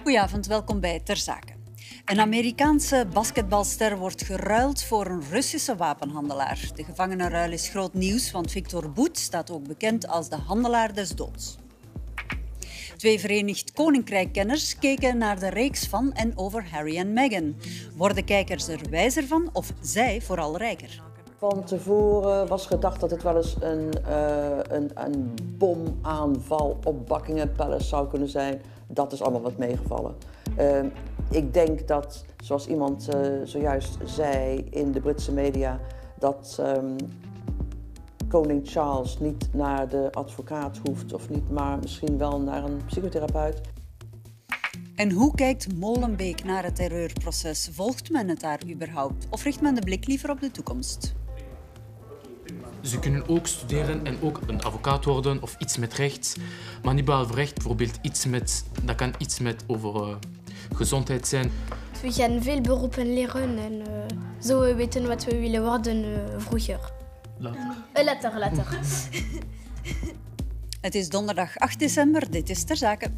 Goedenavond, welkom bij Ter Zake. Een Amerikaanse basketbalster wordt geruild voor een Russische wapenhandelaar. De gevangenenruil is groot nieuws, want Viktor Bout staat ook bekend als de handelaar des doods. Twee Verenigd Koninkrijk-kenners keken naar de reeks van en over Harry en Meghan. Worden kijkers er wijzer van of zij vooral rijker? Van tevoren was gedacht dat het wel eens een bomaanval op Buckingham Palace zou kunnen zijn. Dat is allemaal wat meegevallen. Ik denk dat, zoals iemand zojuist zei in de Britse media, dat koning Charles niet naar de advocaat hoeft of niet, maar misschien wel naar een psychotherapeut. En hoe kijkt Molenbeek naar het terreurproces? Volgt men het daar überhaupt? Of richt men de blik liever op de toekomst? Ze kunnen ook studeren en ook een advocaat worden of iets met recht. Maar niet behalve recht, bijvoorbeeld dat kan iets met over gezondheid zijn. We gaan veel beroepen leren en zo weten wat we willen worden vroeger. Later. Het is donderdag 8 december, dit is Ter Zake.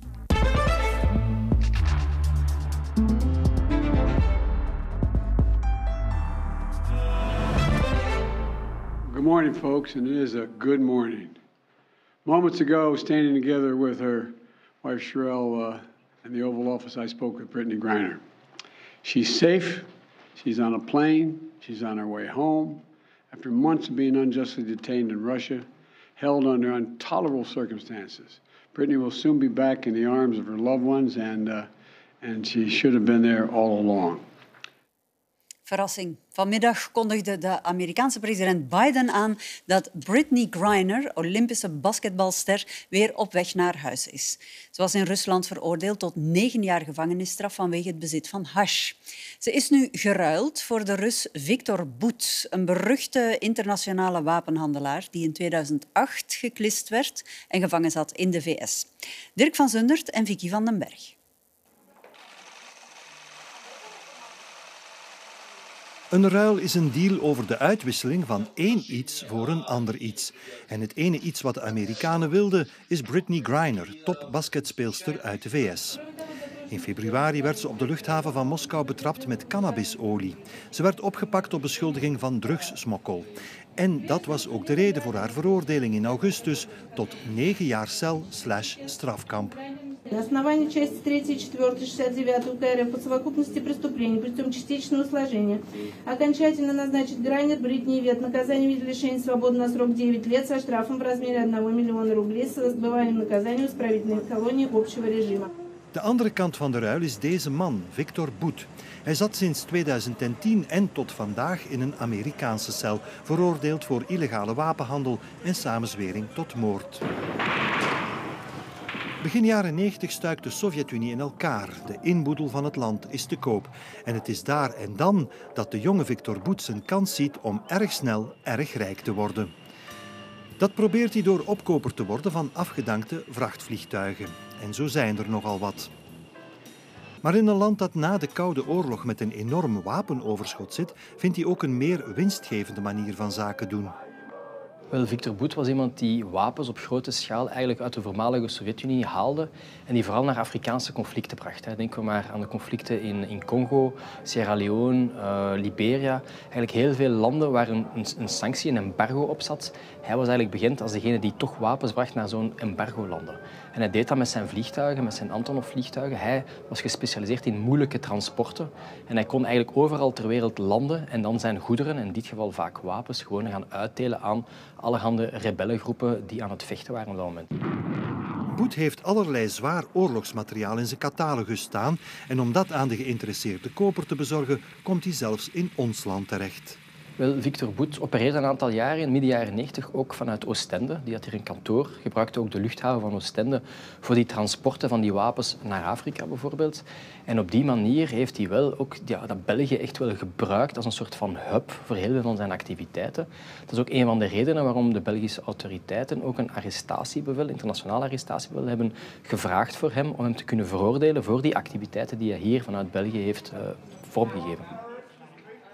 Good morning, folks, and it is a good morning. Moments ago, standing together with her wife Sherelle in the Oval Office, I spoke with Brittany Griner. She's safe, she's on a plane, she's on her way home. After months of being unjustly detained in Russia, held under intolerable circumstances. Brittany will soon be back in the arms of her loved ones, and she should have been there all along. Verrassing. Vanmiddag kondigde de Amerikaanse president Biden aan dat Brittany Griner, Olympische basketbalster, weer op weg naar huis is. Ze was in Rusland veroordeeld tot 9 jaar gevangenisstraf vanwege het bezit van hash. Ze is nu geruild voor de Rus Viktor Bout, een beruchte internationale wapenhandelaar die in 2008 geklist werd en gevangen zat in de VS. Dirk van Zundert en Vicky van den Berg. Een ruil is een deal over de uitwisseling van één iets voor een ander iets. En het ene iets wat de Amerikanen wilden is Brittany Griner, topbasketspeelster uit de VS. In februari werd ze op de luchthaven van Moskou betrapt met cannabisolie. Ze werd opgepakt op beschuldiging van drugssmokkel. En dat was ook de reden voor haar veroordeling in augustus tot 9 jaar cel/strafkamp. На основании части 3 и 4 69 УК РФ по совокупности преступлений путем частичного сложения окончательно назначить Грайнер Бритни Ивет наказание в виде лишения свободы на срок 9 лет со штрафом в размере 1 миллиона рублей с отбыванием наказания в исправительной колонии общего режима. De andere kant van de ruil is deze man, Viktor Bout. Hij zat sinds 2010 en tot vandaag in een Amerikaanse cel, veroordeeld voor illegale wapenhandel en samenzwering tot moord. Begin jaren 90 stuikt de Sovjet-Unie in elkaar. De inboedel van het land is te koop. En het is daar en dan dat de jonge Viktor Bout zijn kans ziet om erg snel erg rijk te worden. Dat probeert hij door opkoper te worden van afgedankte vrachtvliegtuigen. En zo zijn er nogal wat. Maar in een land dat na de Koude Oorlog met een enorm wapenoverschot zit, vindt hij ook een meer winstgevende manier van zaken doen. Wel, Viktor Bout was iemand die wapens op grote schaal eigenlijk uit de voormalige Sovjet-Unie haalde en die vooral naar Afrikaanse conflicten bracht. Denken we maar aan de conflicten in Congo, Sierra Leone, Liberia. Eigenlijk heel veel landen waar een sanctie, een embargo op zat. Hij was eigenlijk bekend als degene die toch wapens bracht naar zo'n embargo-landen. En hij deed dat met zijn vliegtuigen, met zijn Antonov-vliegtuigen. Hij was gespecialiseerd in moeilijke transporten. En hij kon eigenlijk overal ter wereld landen en dan zijn goederen, in dit geval vaak wapens, gewoon gaan uitdelen aan allerhande rebellengroepen die aan het vechten waren op dat moment. Bout heeft allerlei zwaar oorlogsmateriaal in zijn catalogus staan. En om dat aan de geïnteresseerde koper te bezorgen, komt hij zelfs in ons land terecht. Wel, Viktor Bout opereerde een aantal jaren, in midden jaren 90, ook vanuit Oostende. Die had hier een kantoor, gebruikte ook de luchthaven van Oostende voor die transporten van die wapens naar Afrika bijvoorbeeld. En op die manier heeft hij wel ook dat België echt wel gebruikt als een soort van hub voor heel veel van zijn activiteiten. Dat is ook een van de redenen waarom de Belgische autoriteiten ook een arrestatiebevel, internationaal arrestatiebevel, hebben gevraagd voor hem om hem te kunnen veroordelen voor die activiteiten die hij hier vanuit België heeft vormgegeven.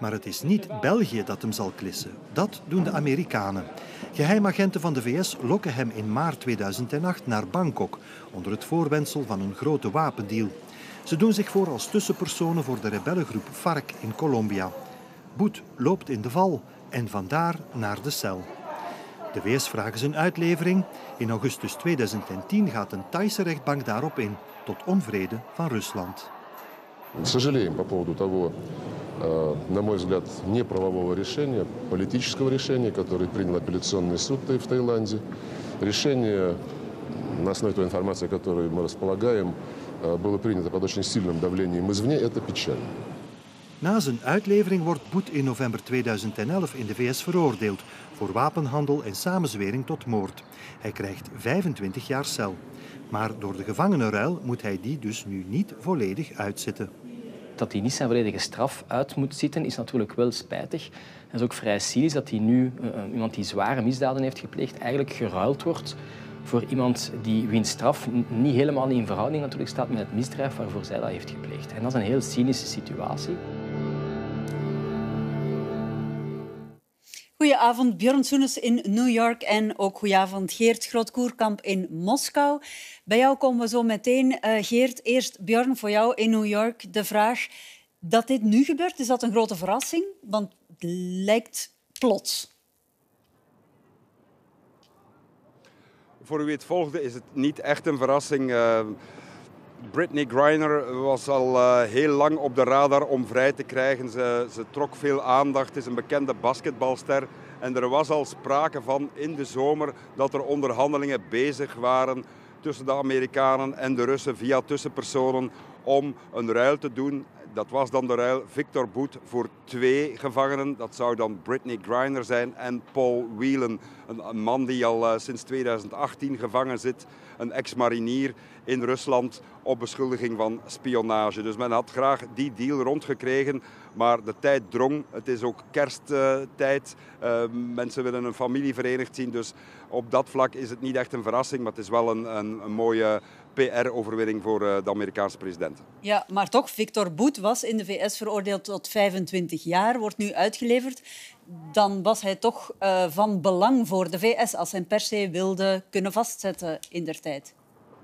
Maar het is niet België dat hem zal klissen. Dat doen de Amerikanen. Geheimagenten van de VS lokken hem in maart 2008 naar Bangkok onder het voorwendsel van een grote wapendeal. Ze doen zich voor als tussenpersonen voor de rebellengroep FARC in Colombia. Boet loopt in de val en vandaar naar de cel. De VS vragen zijn uitlevering. In augustus 2010 gaat een Thaise rechtbank daarop in, tot onvrede van Rusland. Сожалеем по поводу того, на мой взгляд, неправового решения, политического решения, которое принял апелляционный суд в Таиланде. Решение, на основе той информации, которой мы располагаем, было принято под очень сильным давлением извне. Это печально. Na zijn uitlevering wordt Boet in november 2011 in de VS veroordeeld voor wapenhandel en samenzwering tot moord. Hij krijgt 25 jaar cel. Maar door de gevangenenruil moet hij die dus nu niet volledig uitzitten. Dat hij niet zijn volledige straf uit moet zitten is natuurlijk wel spijtig. Het is ook vrij cynisch dat hij nu, iemand die zware misdaden heeft gepleegd, eigenlijk geruild wordt voor iemand wiens straf niet helemaal in verhouding natuurlijk staat met het misdrijf waarvoor zij dat heeft gepleegd. En dat is een heel cynische situatie. Goedenavond, Björn Soenes in New York en ook goedenavond Geert Groot-Koerkamp in Moskou. Bij jou komen we zo meteen. Geert, eerst Björn, voor jou in New York de vraag dat dit nu gebeurt. Is dat een grote verrassing? Want het lijkt plots. Voor wie het volgde is het niet echt een verrassing. Brittney Griner was al heel lang op de radar om vrij te krijgen. Ze trok veel aandacht. Het is een bekende basketbalster. En er was al sprake van in de zomer dat er onderhandelingen bezig waren tussen de Amerikanen en de Russen via tussenpersonen om een ruil te doen. Dat was dan de ruil Victor Boet voor 2 gevangenen. Dat zou dan Brittney Griner zijn en Paul Whelan. Een man die al sinds 2018 gevangen zit. Een ex-marinier in Rusland op beschuldiging van spionage. Dus men had graag die deal rondgekregen. Maar de tijd drong. Het is ook kersttijd. Mensen willen een familie verenigd zien. Dus op dat vlak is het niet echt een verrassing. Maar het is wel een mooie PR-overwinning voor de Amerikaanse president. Ja, maar toch, Victor Boet was in de VS veroordeeld tot 25 jaar, wordt nu uitgeleverd. Dan was hij toch van belang voor de VS als hij per se wilde kunnen vastzetten indertijd.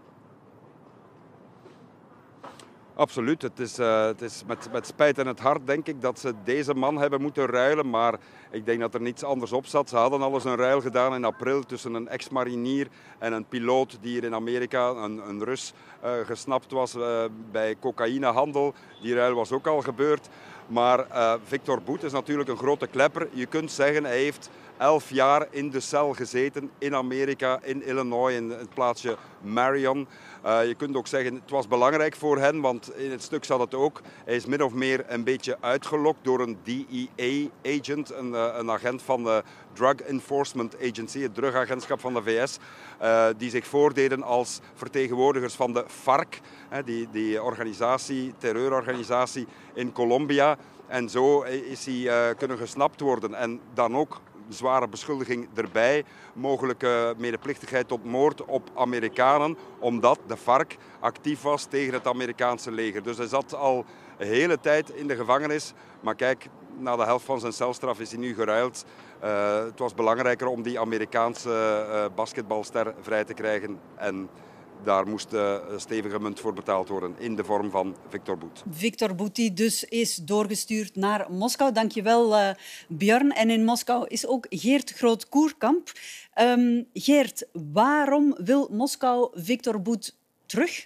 Absoluut. Het is met spijt en het hart, denk ik, dat ze deze man hebben moeten ruilen. Maar ik denk dat er niets anders op zat. Ze hadden al eens een ruil gedaan in april tussen een ex-marinier en een piloot die hier in Amerika, een Rus, gesnapt was bij cocaïnehandel. Die ruil was ook al gebeurd. Maar Victor Boet is natuurlijk een grote klepper. Je kunt zeggen, hij heeft 11 jaar in de cel gezeten in Amerika, in Illinois, in het plaatsje Marion. Je kunt ook zeggen, het was belangrijk voor hen, want in het stuk zat het ook. Hij is min of meer een beetje uitgelokt door een DEA-agent, een agent van de Drug Enforcement Agency, het drugagentschap van de VS, die zich voordeden als vertegenwoordigers van de FARC, die organisatie, terreurorganisatie in Colombia. En zo is hij kunnen gesnapt worden en dan ook zware beschuldiging erbij, mogelijke medeplichtigheid tot moord op Amerikanen, omdat de FARC actief was tegen het Amerikaanse leger. Dus hij zat al een hele tijd in de gevangenis, maar kijk, na de helft van zijn celstraf is hij nu geruild. Het was belangrijker om die Amerikaanse basketbalster vrij te krijgen en daar moest stevige munt voor betaald worden in de vorm van Victor Boet. Victor Boet die dus is doorgestuurd naar Moskou. Dank je wel, Björn. En in Moskou is ook Geert Groot-Koerkamp. Geert, waarom wil Moskou Victor Boet terug?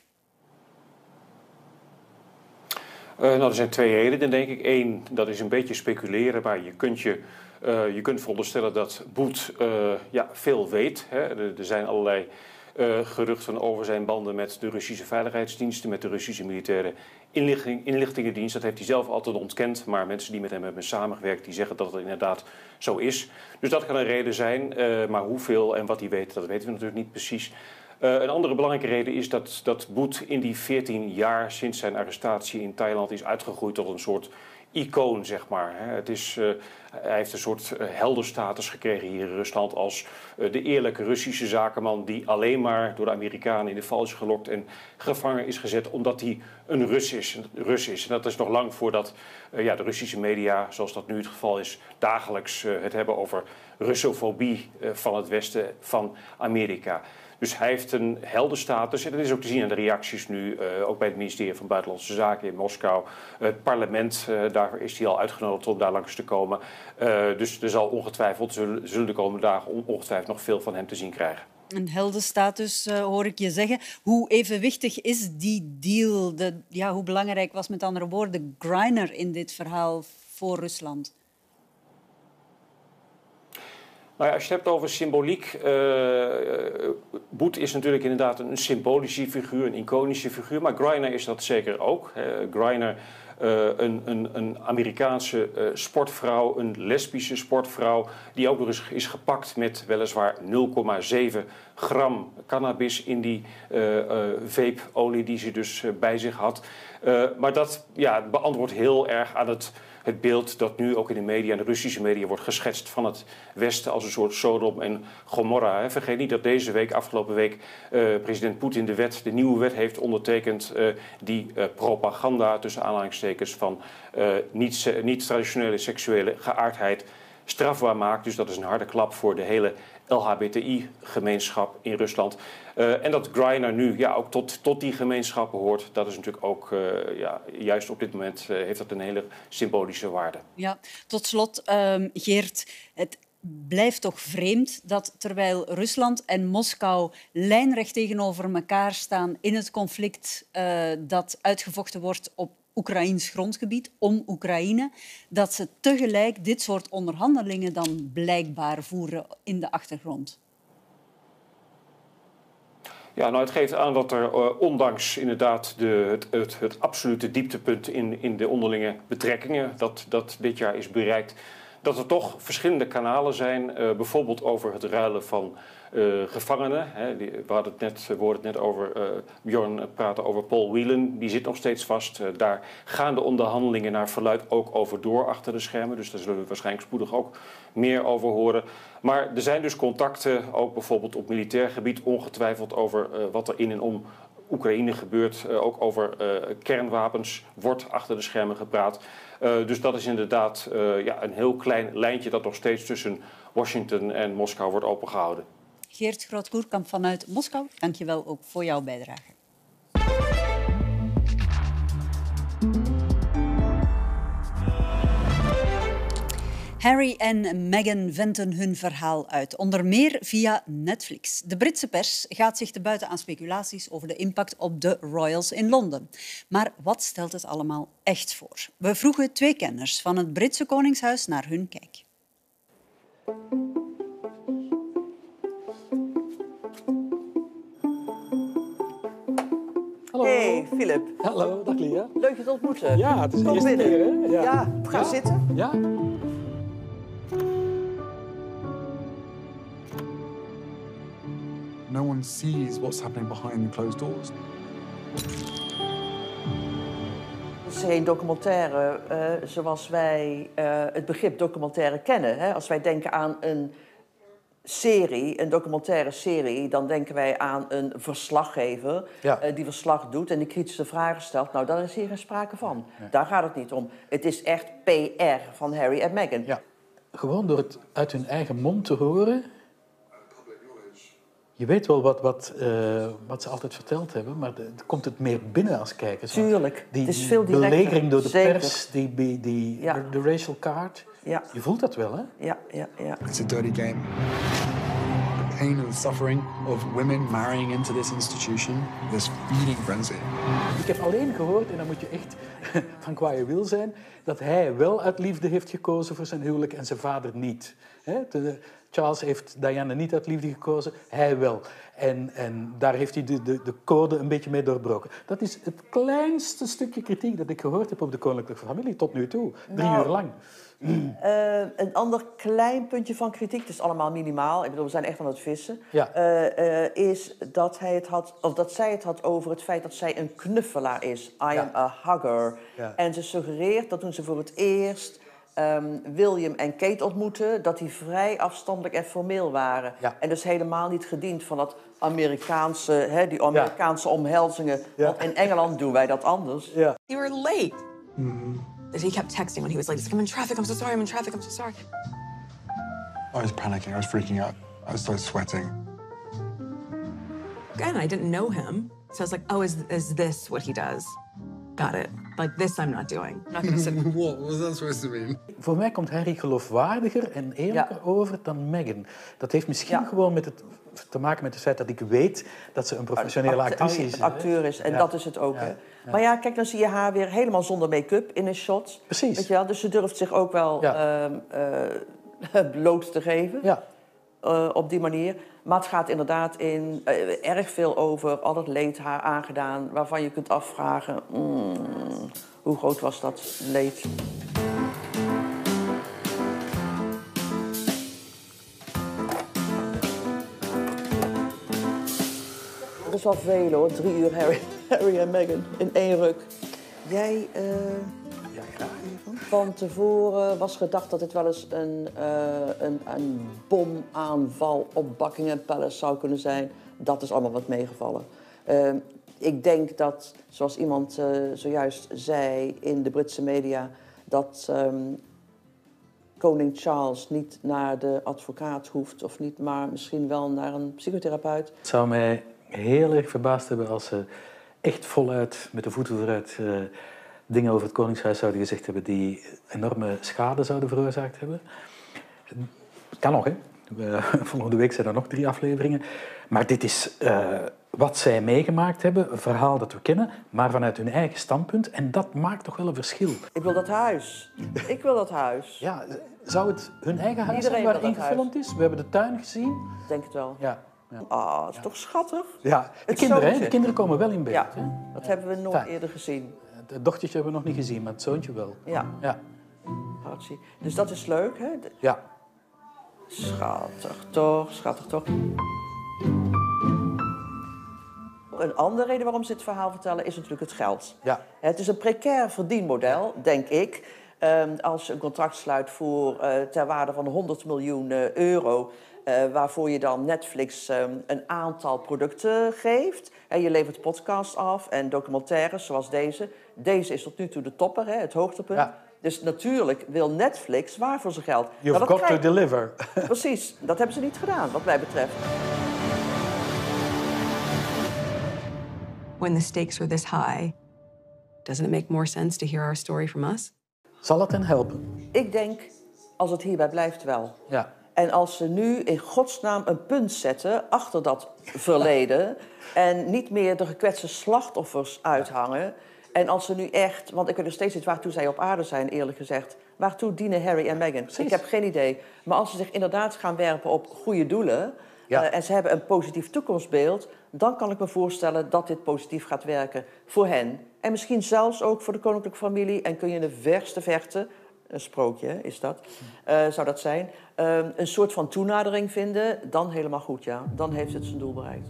Er zijn 2 redenen, denk ik. 1, dat is een beetje speculeren, maar je kunt veronderstellen dat Boet veel weet. Hè. Er zijn allerlei geruchten over zijn banden met de Russische veiligheidsdiensten, met de Russische militaire inlichtingendienst. Dat heeft hij zelf altijd ontkend, maar mensen die met hem hebben samengewerkt, die zeggen dat het inderdaad zo is. Dus dat kan een reden zijn, maar hoeveel en wat hij weet, dat weten we natuurlijk niet precies. Een andere belangrijke reden is dat Boet in die 14 jaar sinds zijn arrestatie in Thailand is uitgegroeid tot een soort icoon, zeg maar. Het is, hij heeft een soort heldenstatus gekregen hier in Rusland als de eerlijke Russische zakenman die alleen maar door de Amerikanen in de val is gelokt en gevangen is gezet omdat hij een Rus is. En dat is nog lang voordat de Russische media, zoals dat nu het geval is, dagelijks het hebben over Russofobie van het westen van Amerika. Dus hij heeft een heldenstatus en dat is ook te zien aan de reacties nu, ook bij het ministerie van Buitenlandse Zaken in Moskou. Het parlement, daar is hij al uitgenodigd om daar langs te komen. Dus er zal ongetwijfeld, zullen de komende dagen ongetwijfeld nog veel van hem te zien krijgen. Een heldenstatus, hoor ik je zeggen. Hoe evenwichtig is die deal? Hoe belangrijk was met andere woorden Griner in dit verhaal voor Rusland? Nou ja, als je het hebt over symboliek, Boet is natuurlijk inderdaad een symbolische figuur, een iconische figuur, maar Griner is dat zeker ook. Griner, een Amerikaanse sportvrouw, een lesbische sportvrouw, die ook nog eens is gepakt met weliswaar 0,7 gram cannabis in die vape-olie die ze dus bij zich had. Maar dat beantwoordt heel erg aan het beeld dat nu ook in de media, in de Russische media, wordt geschetst van het Westen als een soort Sodom en Gomorra. Vergeet niet dat deze week, afgelopen week, president Poetin de nieuwe wet heeft ondertekend die propaganda, tussen aanhalingstekens, van niet-traditionele seksuele geaardheid strafbaar maakt. Dus dat is een harde klap voor de hele LHBTI-gemeenschap in Rusland. En dat Griner nu ook tot die gemeenschap behoort, dat is natuurlijk ook, juist op dit moment heeft dat een hele symbolische waarde. Ja, tot slot, Geert, het blijft toch vreemd dat terwijl Rusland en Moskou lijnrecht tegenover elkaar staan in het conflict dat uitgevochten wordt op Oekraïns grondgebied, om Oekraïne, dat ze tegelijk dit soort onderhandelingen dan blijkbaar voeren in de achtergrond. Ja, nou, het geeft aan dat er ondanks inderdaad het absolute dieptepunt in de onderlinge betrekkingen dat dit jaar is bereikt, dat er toch verschillende kanalen zijn, bijvoorbeeld over het ruilen van gevangenen. We hoorden het net over, Bjorn praten over Paul Whelan, die zit nog steeds vast. Daar gaan de onderhandelingen naar verluidt ook over door achter de schermen. Dus daar zullen we waarschijnlijk spoedig ook meer over horen. Maar er zijn dus contacten, ook bijvoorbeeld op militair gebied, ongetwijfeld over wat er in en om Oekraïne gebeurt. Ook over kernwapens wordt achter de schermen gepraat. Dus dat is inderdaad een heel klein lijntje dat nog steeds tussen Washington en Moskou wordt opengehouden. Geert Groot-Koerkamp vanuit Moskou, dank je wel ook voor jouw bijdrage. Harry en Meghan venten hun verhaal uit, onder meer via Netflix. De Britse pers gaat zich te buiten aan speculaties over de impact op de royals in Londen. Maar wat stelt het allemaal echt voor? We vroegen 2 kenners van het Britse Koningshuis naar hun kijk. Hallo. Hey, Philip. Hallo, dag Lia. Leuk je te ontmoeten. Ja, het is de eerste keer, hè? Ja, ga zitten. Ja. No one sees what's happening behind the closed doors. Het is geen documentaire zoals wij het begrip documentaire kennen. Hè? Als wij denken aan een documentaire serie, dan denken wij aan een verslaggever die verslag doet en die kritische vragen stelt. Nou, daar is hier geen sprake van. Ja. Daar gaat het niet om. Het is echt PR van Harry en Meghan. Ja. Gewoon door het uit hun eigen mond te horen. Je weet wel wat ze altijd verteld hebben, maar komt het meer binnen als kijker. Tuurlijk. Die het is veel directer. belegering door de pers, de racial card. Ja. Je voelt dat wel, hè? Ja. It's a dirty game. The pain and the suffering of women marrying into this institution, this feeding frenzy. Ik heb alleen gehoord, en dan moet je echt van qua je wil zijn, dat hij wel uit liefde heeft gekozen voor zijn huwelijk en zijn vader niet. Charles heeft Diana niet uit liefde gekozen, hij wel. En daar heeft hij de code een beetje mee doorbroken. Dat is het kleinste stukje kritiek dat ik gehoord heb op de koninklijke familie tot nu toe. 3 uur lang. Een ander klein puntje van kritiek, het is allemaal minimaal, ik bedoel, we zijn echt aan het vissen, is dat zij het had over het feit dat zij een knuffelaar is. I am a hugger. Ja. En ze suggereert dat toen ze voor het eerst William en Kate ontmoeten, dat die vrij afstandelijk en formeel waren. Ja. En dus helemaal niet gediend van dat Amerikaanse, die Amerikaanse omhelzingen. Ja. Want in Engeland doen wij dat anders. Ja. You were late. He kept texting when he was late. He's like, I'm in traffic, I'm so sorry, I'm in traffic, I'm so sorry. I was panicking, I was freaking out. I started sweating. Again, I didn't know him. So I was like, oh, is this what he does? Got it. Like, this I'm not doing. I'm not gonna sit... What was that supposed to mean? Voor mij komt Harry geloofwaardiger en eerlijker over dan Meghan. Dat heeft misschien gewoon te maken met het feit dat ik weet dat ze een professionele acteur is. En dat is het ook. Ja. Hè? Ja. Maar ja, kijk, dan zie je haar weer helemaal zonder make-up in een shot. Precies. Weet je wel? Dus ze durft zich ook wel bloot te geven. Ja. Op die manier. Maar het gaat inderdaad erg veel over al het leed haar aangedaan, waarvan je kunt afvragen, hoe groot was dat leed? Dat is wel veel hoor, 3 uur Harry en Meghan in 1 ruk. Jij... Ja, graag. Van tevoren was gedacht dat het wel eens een bomaanval op Buckingham Palace zou kunnen zijn. Dat is allemaal wat meegevallen. Ik denk dat, zoals iemand zojuist zei in de Britse media, dat koning Charles niet naar de advocaat hoeft of niet, maar misschien wel naar een psychotherapeut. Het zou mij heel erg verbaasd hebben als ze echt voluit met de voeten vooruit dingen over het Koningshuis zouden gezegd hebben die enorme schade zouden veroorzaakt hebben. Kan nog, hè. Volgende week zijn er nog 3 afleveringen. Maar dit is wat zij meegemaakt hebben, een verhaal dat we kennen, maar vanuit hun eigen standpunt. En dat maakt toch wel een verschil. Ik wil dat huis. Ik wil dat huis. Ja, zou het hun eigen huis zijn waar ingefilmd is? We hebben de tuin gezien. Ik denk het wel. Ja. Ah, dat is toch schattig? Ja, de kinderen komen wel in beeld. Ja, dat hebben we nooit eerder gezien. Het dochtertje hebben we nog niet gezien, maar het zoontje wel. Ja. Dus dat is leuk, hè? Ja. Schattig toch. Een andere reden waarom ze dit verhaal vertellen is natuurlijk het geld. Ja. Het is een precair verdienmodel, denk ik. Als je een contract sluit voor ter waarde van 100 miljoen euro... waarvoor je dan Netflix een aantal producten geeft. En je levert podcasts af en documentaires zoals deze. Deze is tot nu toe de topper, hè, het hoogtepunt. Ja. Dus natuurlijk wil Netflix waar voor zijn geld. You've got to deliver. Precies, dat hebben ze niet gedaan, wat mij betreft. When the stakes are this high, doesn't it make more sense to hear our story from us? Zal het hen helpen? Ik denk, als het hierbij blijft wel. Ja. En als ze nu in godsnaam een punt zetten achter dat verleden... en niet meer de gekwetste slachtoffers uithangen... en als ze nu echt... want ik weet nog steeds niet waartoe zij op aarde zijn, eerlijk gezegd. Waartoe dienen Harry en Meghan? Precies. Ik heb geen idee. Maar als ze zich inderdaad gaan werpen op goede doelen... en ze hebben een positief toekomstbeeld... dan kan ik me voorstellen dat dit positief gaat werken voor hen. En misschien zelfs ook voor de koninklijke familie... en kun je in de verste verte... een sprookje is dat, zou dat zijn... een soort van toenadering vinden, dan helemaal goed, ja. Dan heeft het zijn doel bereikt.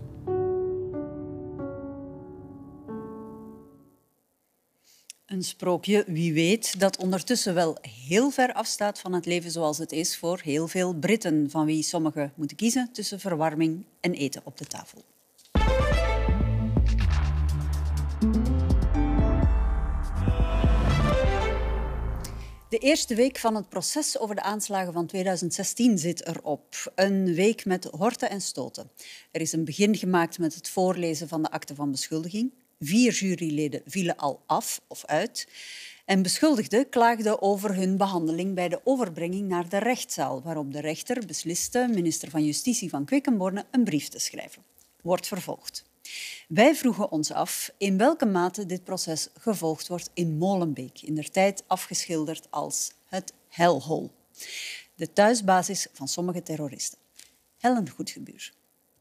Een sprookje, wie weet, dat ondertussen wel heel ver afstaat van het leven zoals het is voor heel veel Britten, van wie sommigen moeten kiezen tussen verwarming en eten op de tafel. De eerste week van het proces over de aanslagen van 2016 zit erop. Een week met horten en stoten. Er is een begin gemaakt met het voorlezen van de akte van beschuldiging. 4 juryleden vielen al af of uit. En beschuldigden klaagden over hun behandeling bij de overbrenging naar de rechtszaal, waarop de rechter besliste minister van Justitie van Quickenborne een brief te schrijven. Wordt vervolgd. Wij vroegen ons af in welke mate dit proces gevolgd wordt in Molenbeek, indertijd afgeschilderd als het hellhole. de thuisbasis van sommige terroristen. Helen Goedgebuur.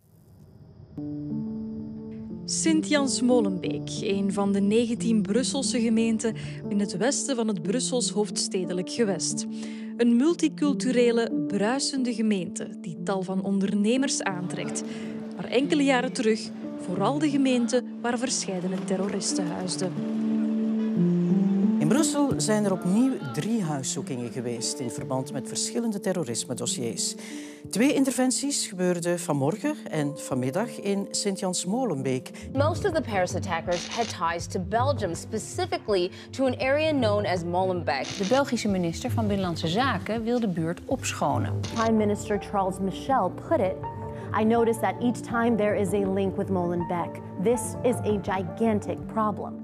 Sint-Jans-Molenbeek, een van de 19 Brusselse gemeenten in het westen van het Brussels hoofdstedelijk gewest. Een multiculturele, bruisende gemeente die tal van ondernemers aantrekt. Maar enkele jaren terug vooral de gemeente waar verscheidene terroristen huisden. In Brussel zijn er opnieuw 3 huiszoekingen geweest in verband met verschillende terrorisme-dossiers. 2 interventies gebeurden vanmorgen en vanmiddag in Sint-Jans-Molenbeek. Most of the Paris attackers had ties to Belgium, specifically to an area known as Molenbeek. De Belgische minister van Binnenlandse Zaken wil de buurt opschonen. Prime Minister Charles Michel put it, I noticed that each time there is a link with Molenbeek. This is a gigantic problem.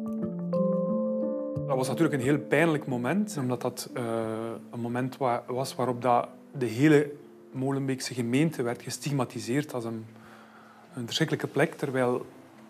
Dat was natuurlijk een heel pijnlijk moment, omdat dat een moment was waarop de hele Molenbeekse gemeente werd gestigmatiseerd als een verschrikkelijke plek, terwijl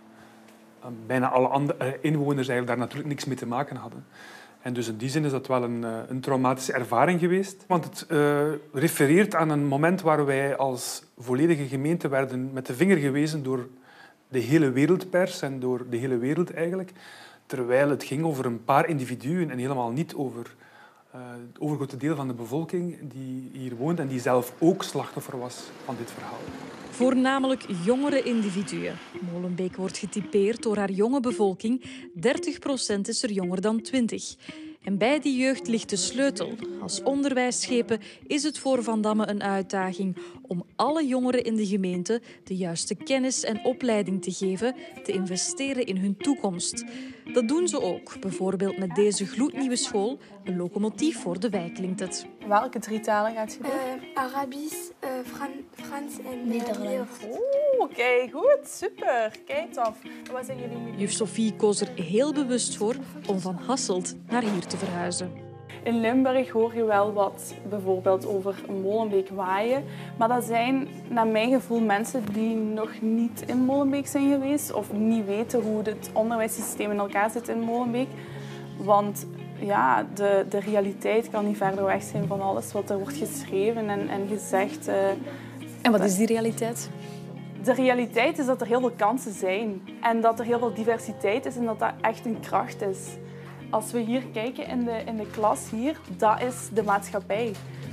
bijna alle andere inwoners eigenlijk daar natuurlijk niks mee te maken hadden. En dus in die zin is dat wel een traumatische ervaring geweest. Want het refereert aan een moment waar wij als volledige gemeente werden met de vinger gewezen door de hele wereldpers en door de hele wereld eigenlijk. Terwijl het ging over een paar individuen en helemaal niet over het overgrote deel van de bevolking die hier woont en die zelf ook slachtoffer was van dit verhaal. Voornamelijk jongere individuen. Molenbeek wordt getypeerd door haar jonge bevolking. 30% is er jonger dan 20. En bij die jeugd ligt de sleutel. Als onderwijsschepen is het voor Van Damme een uitdaging om alle jongeren in de gemeente de juiste kennis en opleiding te geven, te investeren in hun toekomst. Dat doen ze ook, bijvoorbeeld met deze gloednieuwe school, een locomotief voor de wijk klinkt het. Welke 3 talen gaat je doen? Arabisch, Frans en Nederlands. Oké, goed, super. Kijk, tof. Wat zijn jullie mee? Juf Sophie koos er heel bewust voor om van Hasselt naar hier te verhuizen. In Limburg hoor je wel wat bijvoorbeeld over Molenbeek waaien. Maar dat zijn naar mijn gevoel mensen die nog niet in Molenbeek zijn geweest of niet weten hoe het onderwijssysteem in elkaar zit in Molenbeek. Want ja, de realiteit kan niet verder weg zijn van alles wat er wordt geschreven en gezegd. En wat is die realiteit? De realiteit is dat er heel veel kansen zijn en dat er heel veel diversiteit is en dat dat echt een kracht is. Als we hier kijken in de klas hier, dat is de maatschappij.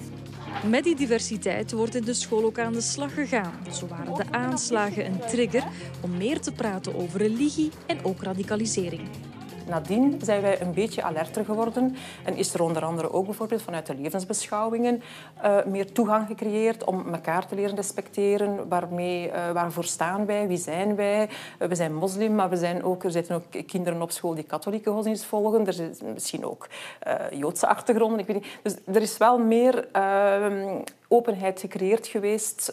Met die diversiteit wordt in de school ook aan de slag gegaan. Zo waren de aanslagen een trigger om meer te praten over religie en ook radicalisering. Nadien zijn wij een beetje alerter geworden en is er onder andere ook bijvoorbeeld vanuit de levensbeschouwingen meer toegang gecreëerd om elkaar te leren respecteren. Waarvoor staan wij? Wie zijn wij? We zijn moslim, maar er zitten ook kinderen op school die katholieke godsdienst volgen. Er zijn misschien ook Joodse achtergronden. Ik weet niet. Dus er is wel meer openheid gecreëerd geweest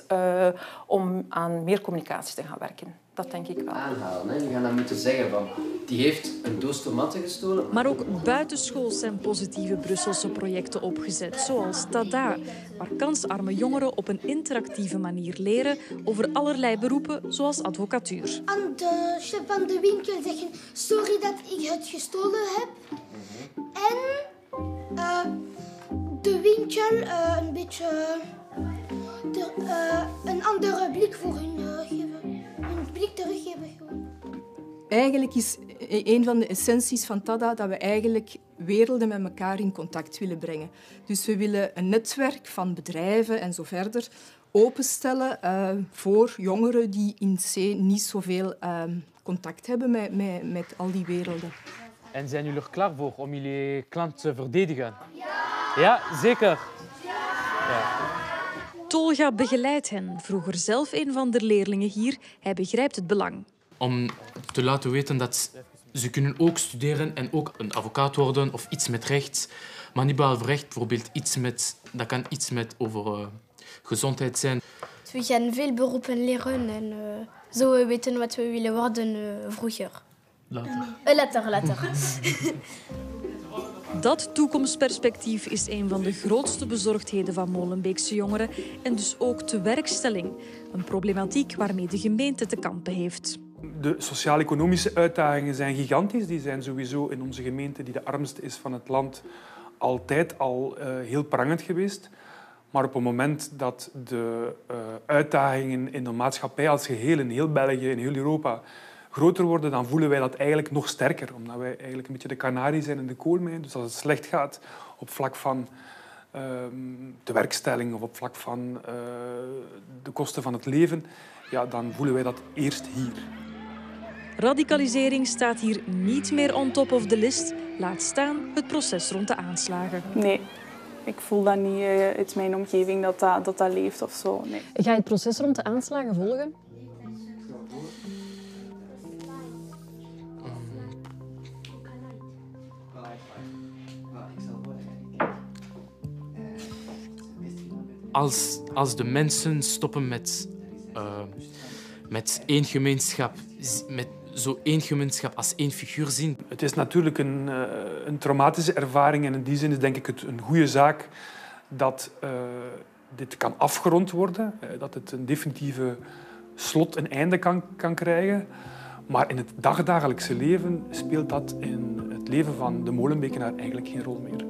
om aan meer communicatie te gaan werken. Dat denk ik wel. Aanhalen, hè. Je gaat dan moeten zeggen van die heeft een doos tomaten gestolen. Maar ook buitenschools zijn positieve Brusselse projecten opgezet, zoals Tada, waar kansarme jongeren op een interactieve manier leren over allerlei beroepen, zoals advocatuur. Aan de chef van de winkel zeggen sorry dat ik het gestolen heb. En de winkel een beetje een andere blik voor hun geven. Een blik teruggeven gewoon. Eigenlijk is een van de essenties van Tada dat we eigenlijk werelden met elkaar in contact willen brengen. Dus we willen een netwerk van bedrijven en zo verder openstellen voor jongeren die in C niet zoveel contact hebben met al die werelden. En zijn jullie er klaar voor om jullie klant te verdedigen? Ja! Ja, zeker. Ja. Tolga begeleidt hen, vroeger zelf een van de leerlingen hier. Hij begrijpt het belang. Om te laten weten dat ze kunnen ook studeren en ook een advocaat worden of iets met recht. Maar niet behalve recht, bijvoorbeeld dat kan iets met over gezondheid zijn. We gaan veel beroepen leren en zo weten wat we willen worden vroeger. Later. Dat toekomstperspectief is een van de grootste bezorgdheden van Molenbeekse jongeren en dus ook tewerkstelling. Een problematiek waarmee de gemeente te kampen heeft. De sociaal-economische uitdagingen zijn gigantisch. Die zijn sowieso in onze gemeente, die de armste is van het land, altijd al heel prangend geweest. Maar op het moment dat de uitdagingen in de maatschappij als geheel, in heel België, in heel Europa, groter worden, dan voelen wij dat eigenlijk nog sterker. Omdat wij eigenlijk een beetje de kanarie zijn in de koolmijn. Dus als het slecht gaat op vlak van de werkstelling of op vlak van de kosten van het leven, ja, dan voelen wij dat eerst hier. Radicalisering staat hier niet meer on top of the list. Laat staan het proces rond de aanslagen. Nee, ik voel dat niet uit mijn omgeving dat leeft of zo. Nee. Ga je het proces rond de aanslagen volgen? Als de mensen stoppen met één gemeenschap, met zo één gemeenschap als één figuur zien. Het is natuurlijk een traumatische ervaring en in die zin is denk ik het een goede zaak dat dit kan afgerond worden, dat het een definitieve slot, een einde kan krijgen. Maar in het dagdagelijkse leven speelt dat in het leven van de Molenbekenaar eigenlijk geen rol meer.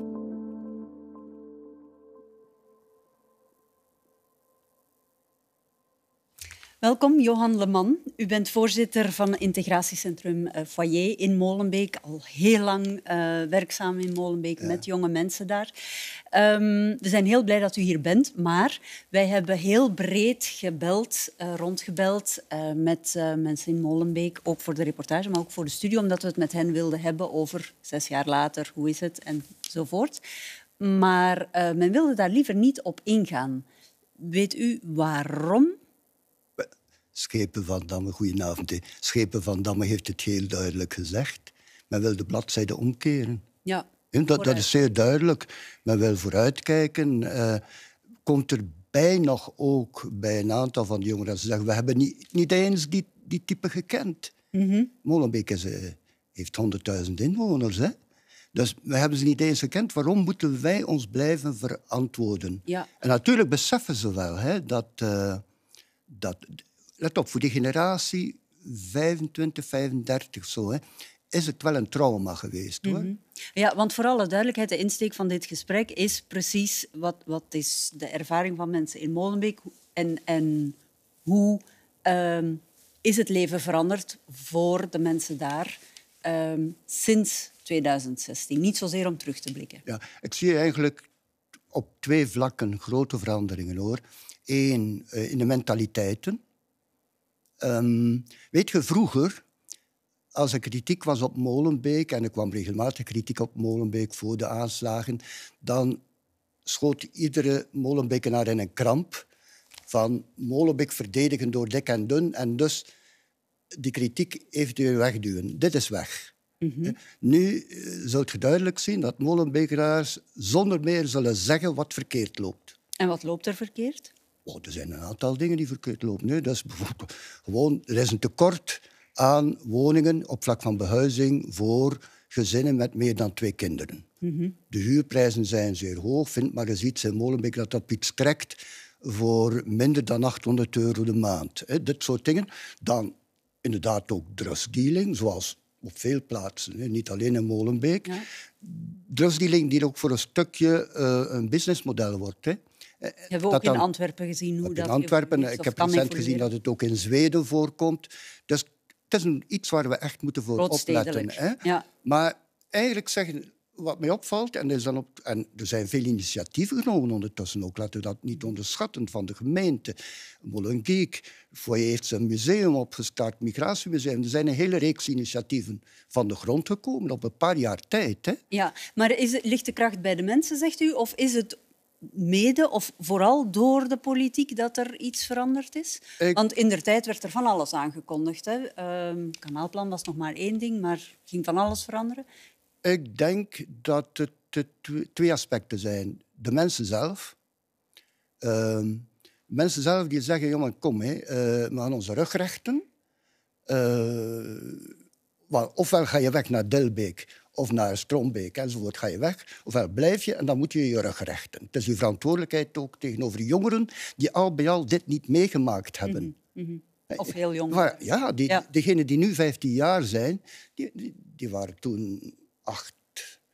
Welkom, Johan Leman. U bent voorzitter van het integratiecentrum Foyer in Molenbeek. Al heel lang werkzaam in Molenbeek met jonge mensen daar. We zijn heel blij dat u hier bent, maar wij hebben heel breed gebeld, rondgebeld met mensen in Molenbeek. Ook voor de reportage, maar ook voor de studio, omdat we het met hen wilden hebben over 6 jaar later, hoe is het enzovoort. Maar men wilde daar liever niet op ingaan. Weet u waarom? Schepen van Damme, goedenavond. Schepen van Damme heeft het heel duidelijk gezegd. Men wil de bladzijde omkeren. Ja, dat is zeer duidelijk. Men wil vooruitkijken. Komt erbij nog ook bij een aantal van de jongeren dat ze zeggen, we hebben niet eens die type gekend. Molenbeek heeft 100.000 inwoners. Hè? Dus we hebben ze niet eens gekend. Waarom moeten wij ons blijven verantwoorden? Ja. En natuurlijk beseffen ze wel dat let op, voor die generatie 25, 35 zo, is het wel een trauma geweest. Hoor. Ja, want voor alle duidelijkheid, de insteek van dit gesprek is precies wat is de ervaring van mensen in Molenbeek en hoe is het leven veranderd voor de mensen daar sinds 2016. Niet zozeer om terug te blikken. Ja, ik zie eigenlijk op 2 vlakken grote veranderingen, hoor. 1, in de mentaliteiten. Weet je, vroeger, als er kritiek was op Molenbeek, en er kwam regelmatig kritiek op Molenbeek voor de aanslagen, dan schoot iedere Molenbekenaar in een kramp van Molenbeek verdedigen door dik en dun en dus die kritiek eventueel wegduwen. Dit is weg. Nu zult je duidelijk zien dat Molenbekenaars zonder meer zullen zeggen wat verkeerd loopt. En wat loopt er verkeerd? Er zijn een aantal dingen die verkeerd lopen. Nee, dat is bijvoorbeeld gewoon, er is een tekort aan woningen op vlak van behuizing voor gezinnen met meer dan 2 kinderen. De huurprijzen zijn zeer hoog. Vind maar eens iets in Molenbeek dat op iets trekt voor minder dan €800 de maand. Dit soort dingen. Dan inderdaad ook drugsdealing, zoals op veel plaatsen, niet alleen in Molenbeek. Ja. Drugsdealing die ook voor een stukje een businessmodel wordt. Hebben we ook in Antwerpen gezien hoe dat in Antwerpen, ik heb recent gezien dat het ook in Zweden voorkomt. Dus het is iets waar we echt moeten voor opletten. Ja. Maar eigenlijk zeggen, wat mij opvalt, en er zijn veel initiatieven genomen ondertussen ook, laten we dat niet onderschatten, van de gemeente. Molenbeek, Foyer heeft zijn museum opgestart, Migratiemuseum. Er zijn een hele reeks initiatieven van de grond gekomen op een paar jaar tijd. Hè. Ja, maar ligt de kracht bij de mensen, zegt u, of is het mede of vooral door de politiek dat er iets veranderd is? Want indertijd werd er van alles aangekondigd. Hè. Kanaalplan was nog maar 1 ding, maar ging van alles veranderen. Ik denk dat het 2 aspecten zijn. De mensen zelf. Mensen zelf die zeggen, jongen, kom, we gaan onze rug rechten. Ofwel ga je weg naar Dilbeek of naar Strombeek enzovoort, ga je weg. Ofwel blijf je en dan moet je je rug rechten. Het is je verantwoordelijkheid ook tegenover jongeren die al bij al dit niet meegemaakt hebben. Of heel jong. Maar, ja, degenen die nu 15 jaar zijn, die waren toen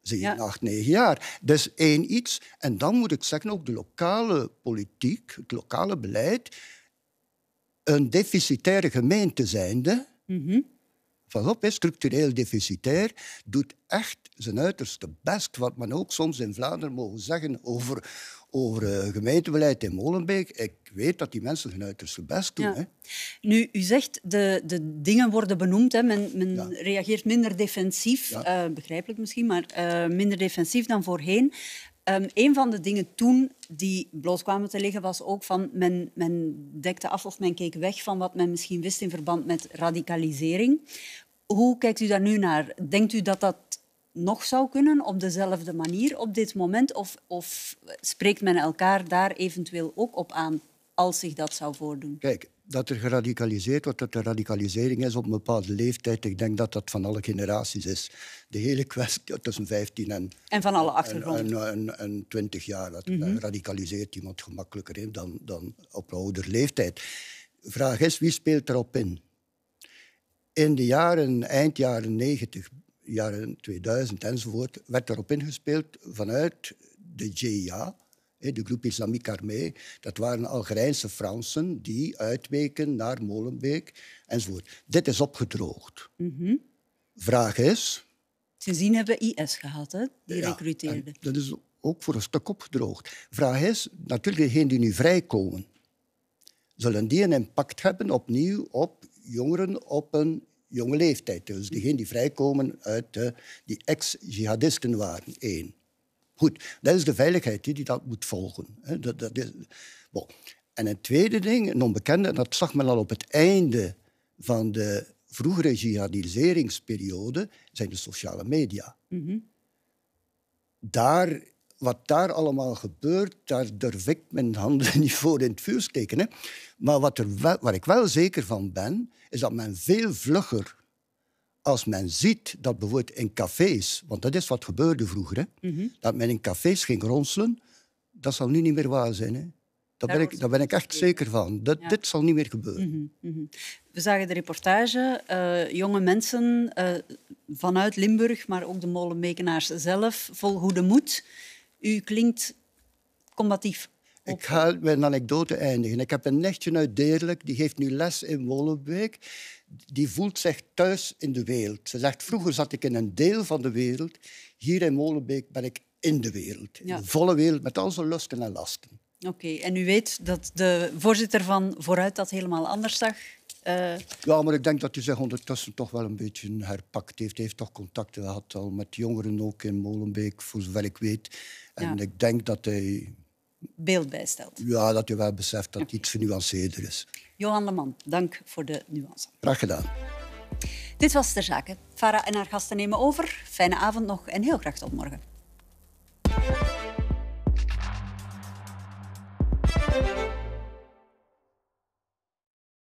7, 8, 9 jaar. Dus één iets. En dan moet ik zeggen, ook de lokale politiek, het lokale beleid, een deficitaire gemeente zijnde, structureel deficitair, doet echt zijn uiterste best. Wat men ook soms in Vlaanderen mogen zeggen over gemeentebeleid in Molenbeek. Ik weet dat die mensen hun uiterste best doen. Ja. Hè. Nu, u zegt, de dingen worden benoemd. Hè. Men reageert minder defensief. Ja. Begrijpelijk misschien, maar minder defensief dan voorheen. Een van de dingen toen die bloot kwamen te liggen was ook van men dekte af of men keek weg van wat men misschien wist in verband met radicalisering. Hoe kijkt u daar nu naar? Denkt u dat dat nog zou kunnen op dezelfde manier op dit moment? Of spreekt men elkaar daar eventueel ook op aan als zich dat zou voordoen? Kijk, dat er geradicaliseerd wordt, dat er radicalisering is op een bepaalde leeftijd, ik denk dat dat van alle generaties is. De hele kwestie tussen 15 en van alle achtergronden. En 20 jaar, dat radicaliseert iemand gemakkelijker in dan op ouder leeftijd. De vraag is, wie speelt erop in? In de jaren, eind jaren 90, jaren 2000 enzovoort, werd erop ingespeeld vanuit de GIA, de Groep Islamique Armée. Dat waren Algerijnse Fransen die uitweken naar Molenbeek enzovoort. Dit is opgedroogd. Vraag is... Sindsdien hebben we IS gehad, hè? Die recruteerden. Dat is ook voor een stuk opgedroogd. Vraag is, natuurlijk degenen die nu vrijkomen, zullen die een impact hebben opnieuw op jongeren op een jonge leeftijd. Dus degenen die vrijkomen uit die ex-jihadisten waren. 1. Goed, dat is de veiligheid die dat moet volgen. Dat is, bon. En een tweede ding, een onbekende, dat zag men al op het einde van de vroegere jihadiseringsperiode, zijn de sociale media. Wat daar allemaal gebeurt, daar durf ik mijn handen niet voor in het vuur steken. Hè. Maar waar ik wel zeker van ben, is dat men veel vlugger, als men ziet dat bijvoorbeeld in cafés, want dat is wat gebeurde vroeger, hè, dat men in cafés ging ronselen, dat zal nu niet meer waar zijn. Hè. Daar ben ik echt zeker van. Dit zal niet meer gebeuren. We zagen de reportage. Jonge mensen vanuit Limburg, maar ook de Molenbekenaars zelf, vol goede moed. U klinkt combatief. Ik ga met een anekdote eindigen. Ik heb een nichtje uit Deerlijk, die geeft nu les in Molenbeek. Die voelt zich thuis in de wereld. Ze zegt, vroeger zat ik in een deel van de wereld. Hier in Molenbeek ben ik in de wereld. In de volle wereld, met al zijn lusten en lasten. Oké, en u weet dat de voorzitter van Vooruit dat helemaal anders zag? Ja, maar ik denk dat hij zich ondertussen toch wel een beetje herpakt heeft. Hij heeft toch contacten gehad al met jongeren ook in Molenbeek, voor zover ik weet. En ik denk dat hij... beeld bijstelt. Ja, dat hij wel beseft dat het iets genuanceerder is. Johan de Man, dank voor de nuance. Graag gedaan. Dit was Ter Zake. Farah en haar gasten nemen over. Fijne avond nog en heel graag tot morgen.